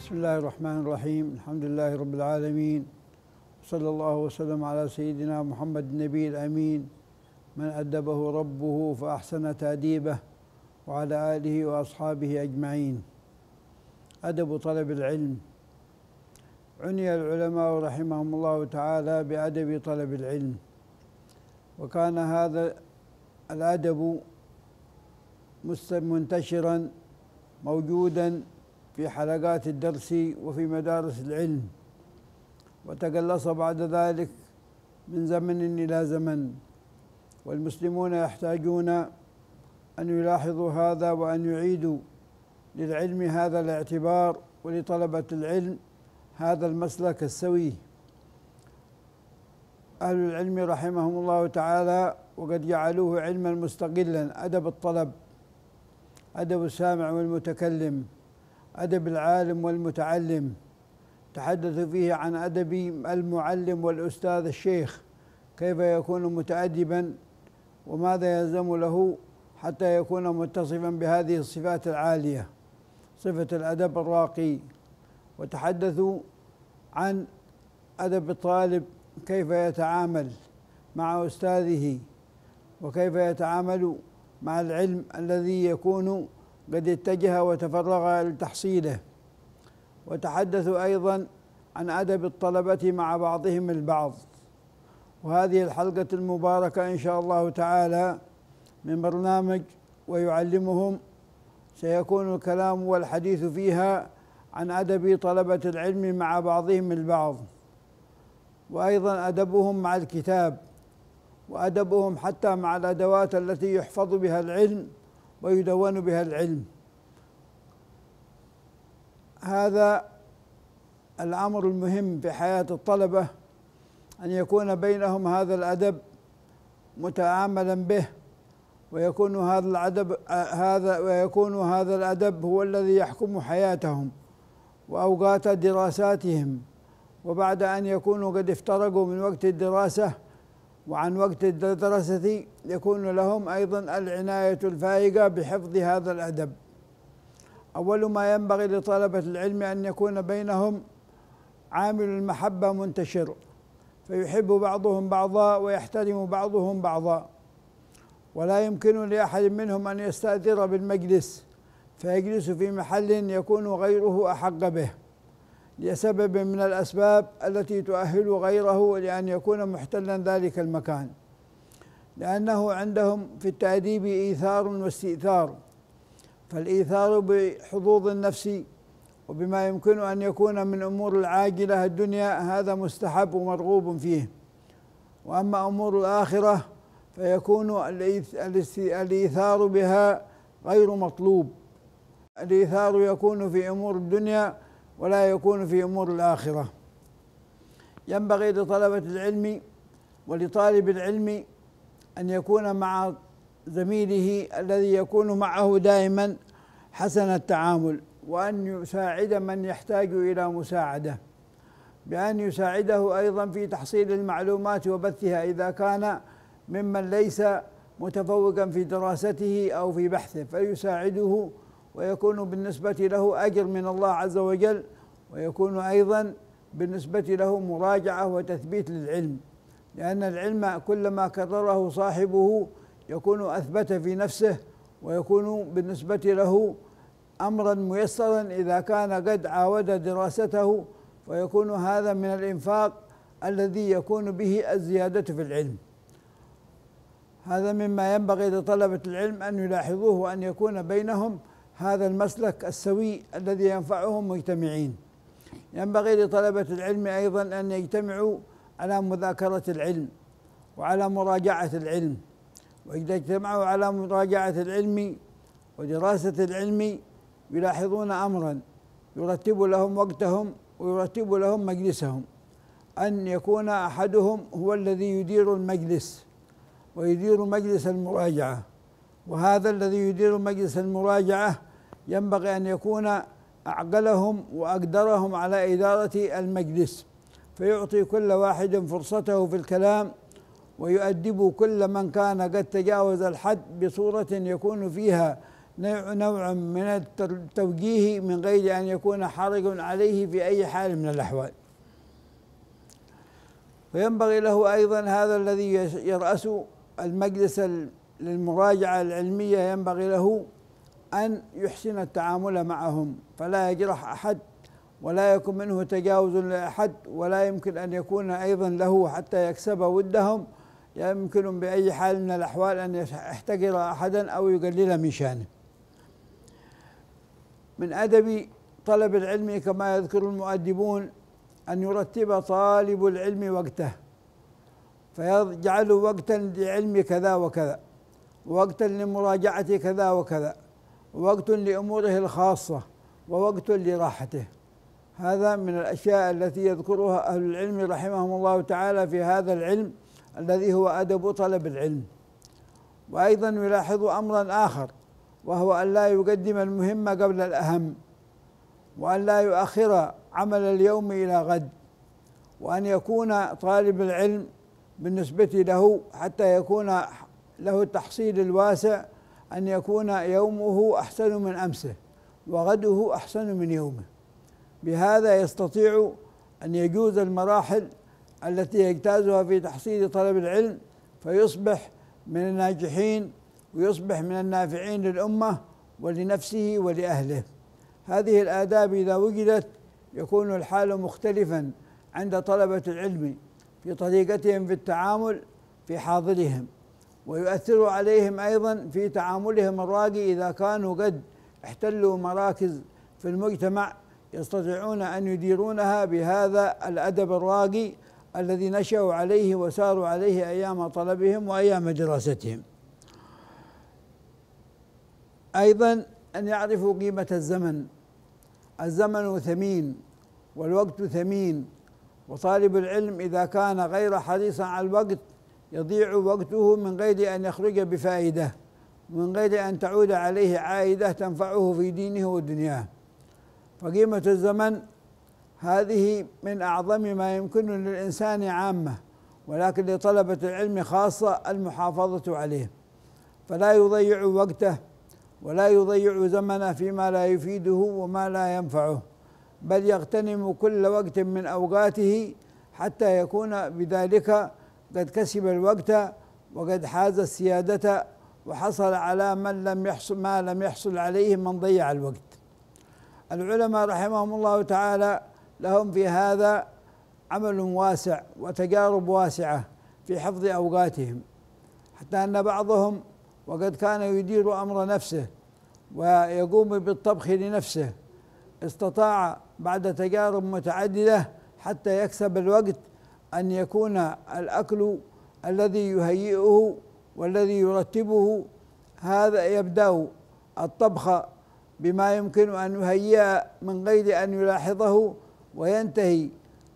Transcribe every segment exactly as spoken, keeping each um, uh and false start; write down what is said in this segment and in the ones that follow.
بسم الله الرحمن الرحيم. الحمد لله رب العالمين، صلى الله وسلم على سيدنا محمد النبي الأمين من أدبه ربه فأحسن تأديبه، وعلى آله وأصحابه أجمعين. أدب طلب العلم. عني العلماء رحمهم الله تعالى بأدب طلب العلم، وكان هذا الأدب منتشرا موجودا في حلقات الدرس وفي مدارس العلم، وتقلص بعد ذلك من زمن إلى زمن، والمسلمون يحتاجون أن يلاحظوا هذا وأن يعيدوا للعلم هذا الاعتبار، ولطلبة العلم هذا المسلك السوي. أهل العلم رحمهم الله تعالى وقد جعلوه علما مستقلا: أدب الطلب، أدب السامع والمتكلم، أدب العالم والمتعلم. تحدثوا فيه عن أدب المعلم والأستاذ الشيخ، كيف يكون متأدبا وماذا يلزم له حتى يكون متصفا بهذه الصفات العالية، صفة الأدب الراقي. وتحدثوا عن أدب الطالب، كيف يتعامل مع أستاذه، وكيف يتعامل مع العلم الذي يكون قد اتجه وتفرغ لتحصيله. وتحدثوا أيضا عن أدب الطلبة مع بعضهم البعض. وهذه الحلقة المباركة إن شاء الله تعالى من برنامج ويعلمهم سيكون الكلام والحديث فيها عن أدب طلبة العلم مع بعضهم البعض، وأيضا أدبهم مع الكتاب، وأدبهم حتى مع الأدوات التي يحفظ بها العلم ويدون بها العلم. هذا الأمر المهم في حياة الطلبة، أن يكون بينهم هذا الأدب متعاملا به، ويكون هذا الأدب هذا ويكون هذا الأدب هو الذي يحكم حياتهم وأوقات دراساتهم. وبعد أن يكونوا قد افترقوا من وقت الدراسة وعن وقت الدراسة، يكون لهم أيضا العناية الفائقة بحفظ هذا الأدب. أول ما ينبغي لطلبة العلم أن يكون بينهم عامل المحبة منتشر، فيحب بعضهم بعضا ويحترم بعضهم بعضا، ولا يمكن لأحد منهم أن يستأثر بالمجلس فيجلس في محل يكون غيره أحق به لسبب من الأسباب التي تؤهل غيره لأن يكون محتلا ذلك المكان، لأنه عندهم في التأديب إيثار واستئثار. فالإيثار بحظوظ النفس وبما يمكن أن يكون من أمور العاجلة الدنيا هذا مستحب ومرغوب فيه، وأما أمور الآخرة فيكون الإيثار بها غير مطلوب. الإيثار يكون في أمور الدنيا ولا يكون في أمور الآخرة. ينبغي لطلبة العلم ولطالب العلم أن يكون مع زميله الذي يكون معه دائما حسن التعامل، وأن يساعد من يحتاج إلى مساعدة، بأن يساعده أيضا في تحصيل المعلومات وبثها إذا كان ممن ليس متفوقا في دراسته أو في بحثه، فيساعده ويكون بالنسبة له أجر من الله عز وجل، ويكون أيضا بالنسبة له مراجعة وتثبيت للعلم، لأن العلم كلما كرره صاحبه يكون أثبت في نفسه، ويكون بالنسبة له أمرا ميسرا إذا كان قد عاود دراسته، ويكون هذا من الإنفاق الذي يكون به الزيادة في العلم. هذا مما ينبغي لطلبة العلم أن يلاحظوه، وأن يكون بينهم هذا المسلك السوي الذي ينفعهم مجتمعين. ينبغي لطلبة العلم أيضا أن يجتمعوا على مذاكرة العلم وعلى مراجعة العلم، وإذا اجتمعوا على مراجعة العلم ودراسة العلم يلاحظون أمرا يرتب لهم وقتهم ويرتب لهم مجلسهم، أن يكون أحدهم هو الذي يدير المجلس ويدير مجلس المراجعة. وهذا الذي يدير مجلس المراجعة ينبغي أن يكون أعقلهم وأقدرهم على إدارة المجلس، فيعطي كل واحد فرصته في الكلام، ويؤدب كل من كان قد تجاوز الحد بصورة يكون فيها نوع من التوجيه من غير أن يكون حرج عليه في أي حال من الأحوال. وينبغي له أيضا هذا الذي يرأس المجلس للمراجعة العلمية ينبغي له أن يحسن التعامل معهم، فلا يجرح أحد ولا يكون منه تجاوز لأحد، ولا يمكن أن يكون أيضا له حتى يكسب ودهم يمكن بأي حال من الأحوال أن يحتقر أحدا أو يقلل من شانه. من أدب طلب العلم كما يذكر المؤدبون أن يرتب طالب العلم وقته، فيجعل وقتا لعلم كذا وكذا، ووقتا لمراجعة كذا وكذا، ووقت لأموره الخاصة، ووقت لراحته. هذا من الأشياء التي يذكرها أهل العلم رحمهم الله تعالى في هذا العلم الذي هو أدب طلب العلم. وأيضا يلاحظ أمرا آخر، وهو أن لا يقدم المهم قبل الأهم، وأن لا يؤخر عمل اليوم إلى غد، وأن يكون طالب العلم بالنسبة له حتى يكون له التحصيل الواسع أن يكون يومه أحسن من أمسه وغده أحسن من يومه. بهذا يستطيع أن يجوز المراحل التي يجتازها في تحصيل طلب العلم، فيصبح من الناجحين ويصبح من النافعين للأمة ولنفسه ولأهله. هذه الآداب إذا وجدت يكون الحال مختلفا عند طلبة العلم في طريقتهم في التعامل في حاضرهم، ويؤثر عليهم أيضا في تعاملهم الراقي إذا كانوا قد احتلوا مراكز في المجتمع يستطيعون أن يديرونها بهذا الأدب الراقي الذي نشأوا عليه وساروا عليه أيام طلبهم وأيام دراستهم. أيضا أن يعرفوا قيمة الزمن. الزمن ثمين والوقت ثمين، وطالب العلم إذا كان غير حريصا على الوقت يضيع وقته من غير أن يخرج بفائدة، من غير أن تعود عليه عائدة تنفعه في دينه ودنياه. فقيمة الزمن هذه من أعظم ما يمكن للإنسان عامة، ولكن لطلبة العلم خاصة المحافظة عليه، فلا يضيع وقته ولا يضيع زمنه فيما لا يفيده وما لا ينفعه، بل يغتنم كل وقت من أوقاته حتى يكون بذلك قد كسب الوقت وقد حاز السيادة وحصل على من لم يحصل ما لم يحصل عليه من ضيع الوقت. العلماء رحمهم الله تعالى لهم في هذا عمل واسع وتجارب واسعة في حفظ أوقاتهم، حتى أن بعضهم وقد كان يدير أمر نفسه ويقوم بالطبخ لنفسه استطاع بعد تجارب متعددة حتى يكسب الوقت أن يكون الأكل الذي يهيئه والذي يرتبه هذا يبدأ الطبخ بما يمكن أن يهيئ من غير أن يلاحظه، وينتهي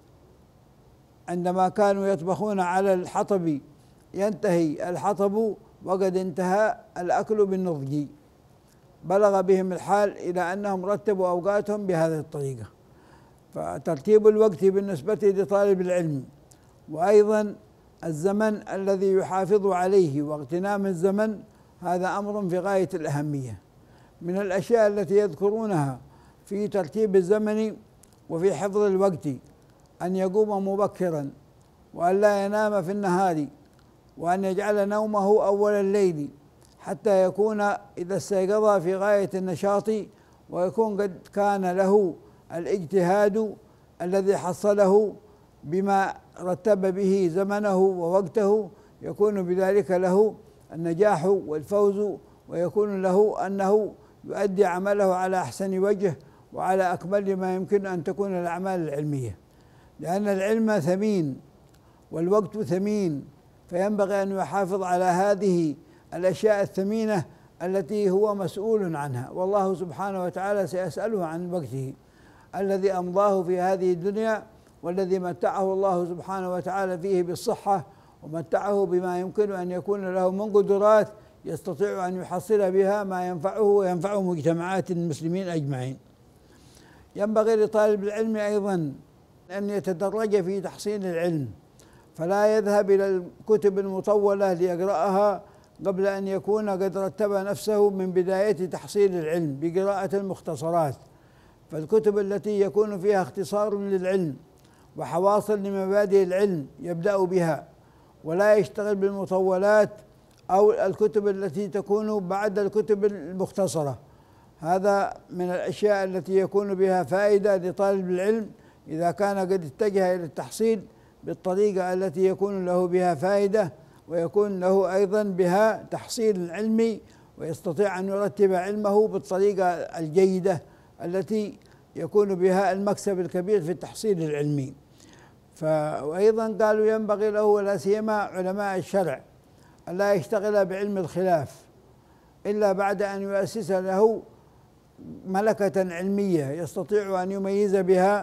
عندما كانوا يطبخون على الحطب ينتهي الحطب وقد انتهى الأكل بالنضج. بلغ بهم الحال إلى أنهم رتبوا أوقاتهم بهذه الطريقة. فترتيب الوقت بالنسبة لطالب العلم، وأيضا الزمن الذي يحافظ عليه واغتنام الزمن، هذا أمر في غاية الأهمية. من الأشياء التي يذكرونها في ترتيب الزمن وفي حفظ الوقت أن يقوم مبكرا، وأن لا ينام في النهار، وأن يجعل نومه أول الليل حتى يكون إذا استيقظ في غاية النشاط، ويكون قد كان له الاجتهاد الذي حصله بما رتب به زمنه ووقته، يكون بذلك له النجاح والفوز، ويكون له أنه يؤدي عمله على أحسن وجه وعلى أكمل ما يمكن أن تكون الأعمال العلمية، لأن العلم ثمين والوقت ثمين، فينبغي أن يحافظ على هذه الأشياء الثمينة التي هو مسؤول عنها، والله سبحانه وتعالى سيسأله عن وقته الذي أمضاه في هذه الدنيا، والذي متعه الله سبحانه وتعالى فيه بالصحة، ومتعه بما يمكن أن يكون له من قدرات يستطيع أن يحصل بها ما ينفعه وينفع مجتمعات المسلمين أجمعين. ينبغي لطالب العلم أيضا أن يتدرج في تحصيل العلم، فلا يذهب إلى الكتب المطولة ليقرأها قبل أن يكون قد رتب نفسه من بداية تحصيل العلم بقراءة المختصرات. فالكتب التي يكون فيها اختصار للعلم وحواصل لمبادئ العلم يبدأ بها، ولا يشتغل بالمطولات أو الكتب التي تكون بعد الكتب المختصرة. هذا من الأشياء التي يكون بها فائدة لطالب العلم إذا كان قد اتجه إلى التحصيل بالطريقة التي يكون له بها فائدة، ويكون له أيضا بها تحصيل علمي، ويستطيع أن يرتب علمه بالطريقة الجيدة التي يكون بها المكسب الكبير في التحصيل العلمي. وأيضا قالوا ينبغي له ولا سيما علماء الشرع أن لا يشتغل بعلم الخلاف إلا بعد أن يؤسس له ملكة علمية يستطيع أن يميز بها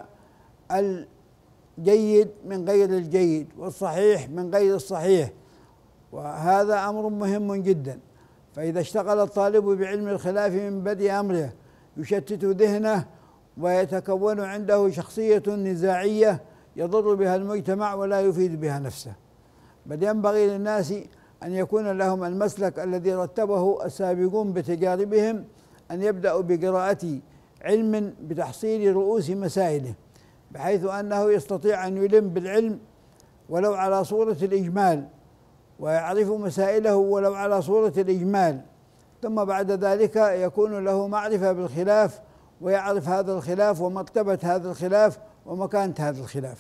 الجيد من غير الجيد والصحيح من غير الصحيح، وهذا أمر مهم جدا. فإذا اشتغل الطالب بعلم الخلاف من بدء أمره يشتت ذهنه ويتكون عنده شخصية نزاعية يضر بها المجتمع ولا يفيد بها نفسه. بل ينبغي للناس أن يكون لهم المسلك الذي رتبه السابقون بتجاربهم، أن يبدأوا بقراءة علم بتحصيل رؤوس مسائله، بحيث أنه يستطيع أن يلم بالعلم ولو على صورة الإجمال، ويعرف مسائله ولو على صورة الإجمال، ثم بعد ذلك يكون له معرفة بالخلاف ويعرف هذا الخلاف ومرتبة هذا الخلاف ومكانة هذا الخلاف.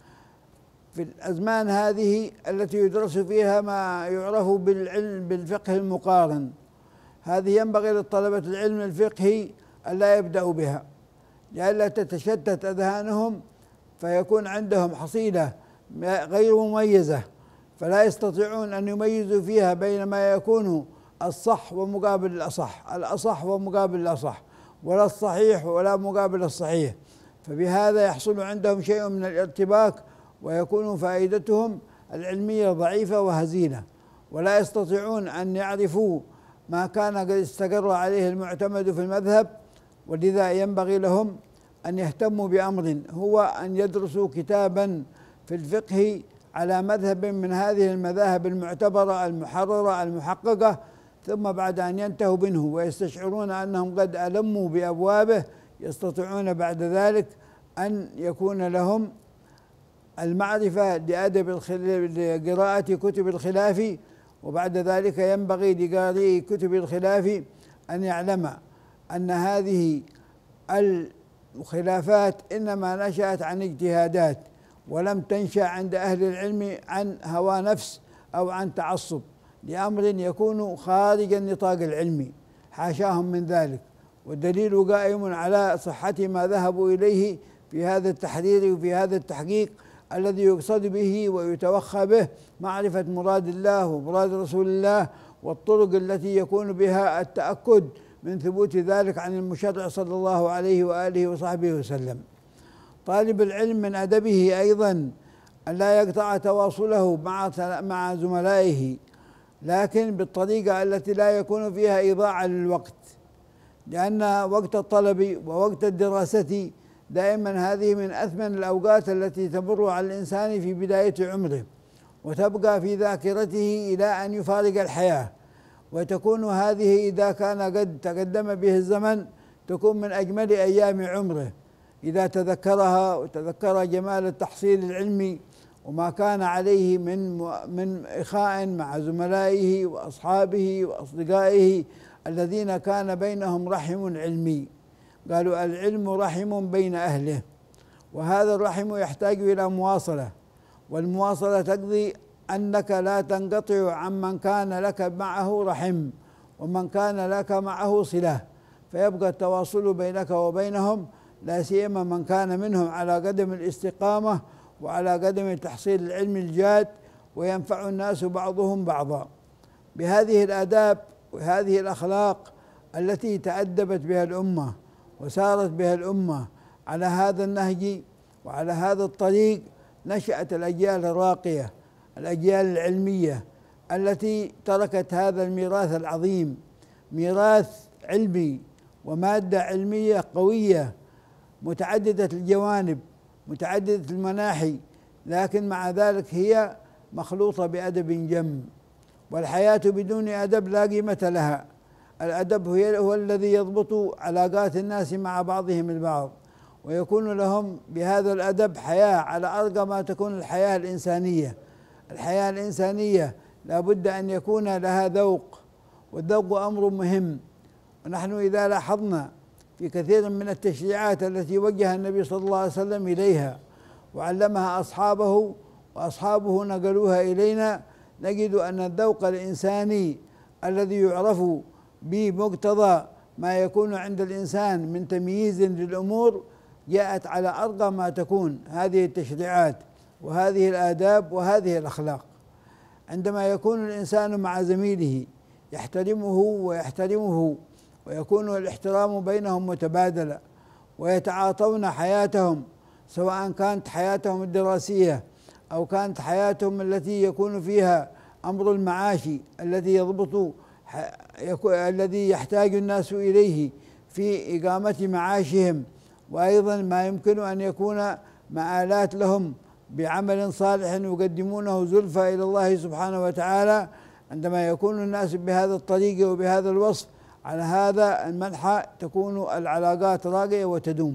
في الأزمان هذه التي يدرس فيها ما يعرف بالعلم بالفقه المقارن، هذه ينبغي للطلبة العلم الفقهي ألا يبدأوا بها لئلا تتشتت أذهانهم فيكون عندهم حصيلة غير مميزة، فلا يستطيعون أن يميزوا فيها بين ما يكون الصح ومقابل الأصح، الأصح ومقابل الأصح، ولا الصحيح ولا مقابل الصحيح. فبهذا يحصل عندهم شيء من الارتباك، ويكون فائدتهم العلمية ضعيفة وهزيلة، ولا يستطيعون أن يعرفوا ما كان قد استقر عليه المعتمد في المذهب. ولذا ينبغي لهم أن يهتموا بأمر هو أن يدرسوا كتابا في الفقه على مذهب من هذه المذاهب المعتبرة المحررة المحققة، ثم بعد أن ينتهوا منه ويستشعرون أنهم قد ألموا بأبوابه يستطيعون بعد ذلك أن يكون لهم المعرفة لأدب لقراءة كتب الخلاف. وبعد ذلك ينبغي لقارئ كتب الخلاف أن يعلم أن هذه الخلافات إنما نشأت عن اجتهادات، ولم تنشأ عند أهل العلم عن هوى نفس أو عن تعصب لأمر يكون خارج النطاق العلمي، حاشاهم من ذلك. والدليل قائم على صحة ما ذهبوا إليه في هذا التحرير وفي هذا التحقيق الذي يقصد به ويتوخى به معرفة مراد الله ومراد رسول الله، والطرق التي يكون بها التأكد من ثبوت ذلك عن المشرع صلى الله عليه وآله وصحبه وسلم. طالب العلم من أدبه أيضا أن لا يقطع تواصله مع مع زملائه، لكن بالطريقة التي لا يكون فيها إضاعة للوقت، لأن وقت الطلب ووقت الدراسة دائما هذه من أثمن الأوقات التي تمر على الإنسان في بداية عمره، وتبقى في ذاكرته إلى أن يفارق الحياة، وتكون هذه إذا كان قد تقدم به الزمن تكون من أجمل أيام عمره إذا تذكرها وتذكر جمال التحصيل العلمي وما كان عليه من من إخاء مع زملائه وأصحابه وأصدقائه الذين كان بينهم رحم علمي. قالوا العلم رحم بين أهله، وهذا الرحم يحتاج إلى مواصلة، والمواصلة تقضي أنك لا تنقطع عمن كان لك معه رحم ومن كان لك معه صلة، فيبقى التواصل بينك وبينهم، لا سيما من كان منهم على قدم الاستقامة وعلى قدم تحصيل العلم الجاد، وينفع الناس بعضهم بعضا. بهذه الآداب وهذه الأخلاق التي تأدبت بها الأمة وسارت بها الأمة على هذا النهج وعلى هذا الطريق نشأت الأجيال الراقية، الأجيال العلمية التي تركت هذا الميراث العظيم، ميراث علمي ومادة علمية قوية متعددة الجوانب متعددة المناحي، لكن مع ذلك هي مخلوطة بأدب جم والحياة بدون أدب لا قيمة لها. الأدب هو الذي يضبط علاقات الناس مع بعضهم البعض، ويكون لهم بهذا الأدب حياة على أرقى ما تكون الحياة الإنسانية. الحياة الإنسانية لا بد أن يكون لها ذوق، والذوق أمر مهم. ونحن إذا لاحظنا في كثير من التشريعات التي وجه النبي صلى الله عليه وسلم إليها وعلمها أصحابه وأصحابه نقلوها إلينا، نجد أن الذوق الإنساني الذي يعرف بمقتضى ما يكون عند الإنسان من تمييز للأمور جاءت على أرقى ما تكون هذه التشريعات وهذه الآداب وهذه الأخلاق. عندما يكون الإنسان مع زميله يحترمه ويحترمه ويكون الاحترام بينهم متبادلا، ويتعاطون حياتهم سواء كانت حياتهم الدراسية أو كانت حياتهم التي يكون فيها أمر المعاش الذي يضبط الذي يحتاج الناس إليه في إقامة معاشهم، وأيضا ما يمكن أن يكون مآلات لهم بعمل صالح يقدمونه زلفى إلى الله سبحانه وتعالى. عندما يكون الناس بهذا الطريق وبهذا الوصف على هذا المنحى تكون العلاقات راقية وتدوم.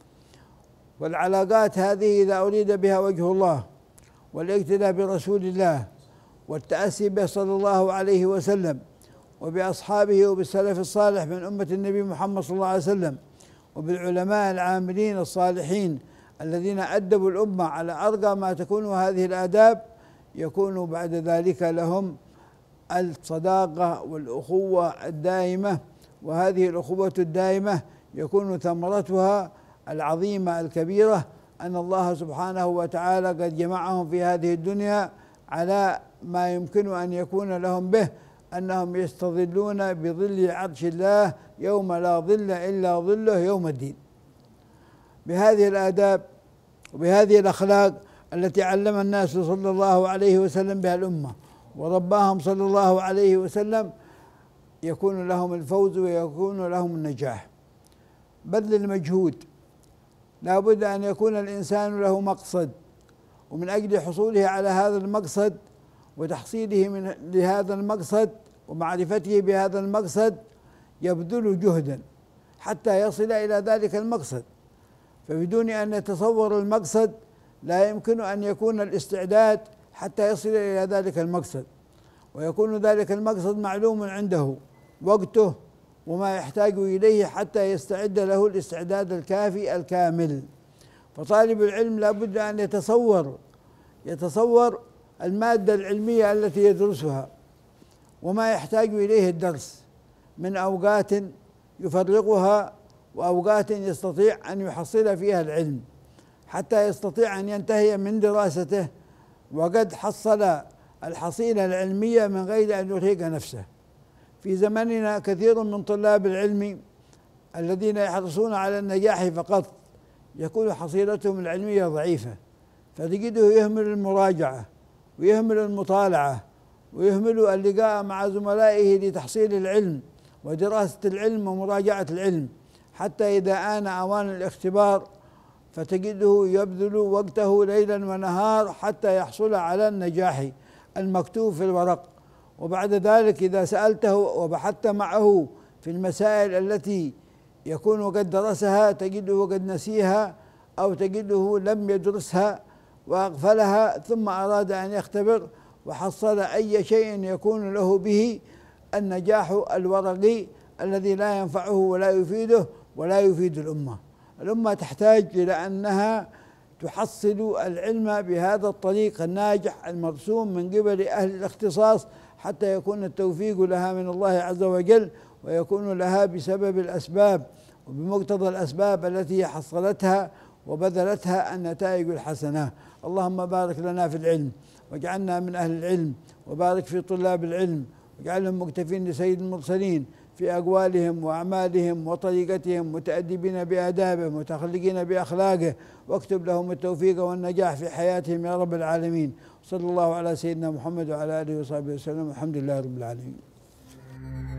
والعلاقات هذه إذا أريد بها وجه الله والاقتداء برسول الله والتأسي به صلى الله عليه وسلم وبأصحابه وبالسلف الصالح من أمة النبي محمد صلى الله عليه وسلم وبالعلماء العاملين الصالحين الذين أدبوا الأمة على أرقى ما تكون هذه الآداب، يكون بعد ذلك لهم الصداقة والأخوة الدائمة. وهذه الأخوة الدائمة يكون ثمرتها العظيمة الكبيرة أن الله سبحانه وتعالى قد جمعهم في هذه الدنيا على ما يمكن أن يكون لهم به، أنهم يستظلون بظل عرش الله يوم لا ظل إلا ظله يوم الدين. بهذه الآداب وبهذه الأخلاق التي علم الناس صلى الله عليه وسلم بها الأمة ورباهم صلى الله عليه وسلم يكون لهم الفوز ويكون لهم النجاح. بذل المجهود، لا بد أن يكون الإنسان له مقصد، ومن أجل حصوله على هذا المقصد وتحصيله من لهذا المقصد ومعرفته بهذا المقصد يبذل جهدا حتى يصل إلى ذلك المقصد. فبدون أن يتصور المقصد لا يمكن أن يكون الاستعداد حتى يصل إلى ذلك المقصد، ويكون ذلك المقصد معلوم عنده وقته وما يحتاج إليه حتى يستعد له الاستعداد الكافي الكامل. فطالب العلم لا بد أن يتصور يتصور المادة العلمية التي يدرسها وما يحتاج إليه الدرس من أوقات يفرغها وأوقات يستطيع أن يحصل فيها العلم حتى يستطيع أن ينتهي من دراسته وقد حصل الحصيلة العلمية من غير أن يرهق نفسه. في زمننا كثير من طلاب العلم الذين يحرصون على النجاح فقط يكون حصيلتهم العلمية ضعيفة، فتجده يهمل المراجعة ويهمل المطالعة ويهمل اللقاء مع زملائه لتحصيل العلم ودراسة العلم ومراجعة العلم، حتى إذا آن أوان الاختبار فتجده يبذل وقته ليلا ونهار حتى يحصل على النجاح المكتوب في الورق. وبعد ذلك إذا سألته وبحثت معه في المسائل التي يكون قد درسها تجده قد نسيها أو تجده لم يدرسها وأغفلها، ثم أراد أن يختبر وحصل أي شيء يكون له به النجاح الورقي الذي لا ينفعه ولا يفيده ولا يفيد الأمة. الأمة تحتاج إلى أنها تحصل العلم بهذا الطريق الناجح المرسوم من قبل أهل الاختصاص حتى يكون التوفيق لها من الله عز وجل، ويكون لها بسبب الأسباب وبمقتضى الأسباب التي حصلتها وبذلتها النتائج الحسنة. اللهم بارك لنا في العلم واجعلنا من أهل العلم، وبارك في طلاب العلم واجعلهم مكتفين لسيد المرسلين في أقوالهم وأعمالهم وطريقتهم، متأدبين بآدابه متخلقين بأخلاقه، واكتب لهم التوفيق والنجاح في حياتهم يا رب العالمين. صلى الله على سيدنا محمد وعلى آله وصحبه وسلم. الحمد لله رب العالمين.